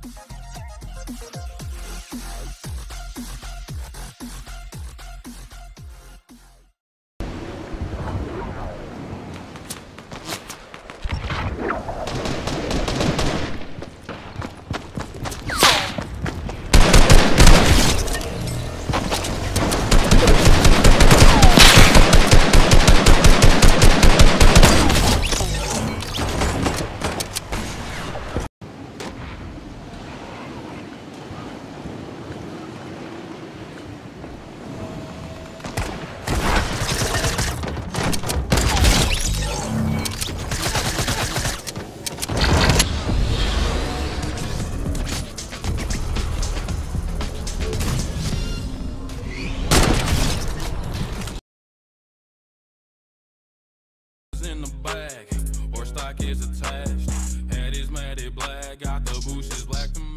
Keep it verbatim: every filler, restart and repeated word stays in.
In the bag, or stock is attached. Head is matted black, got the bushes black to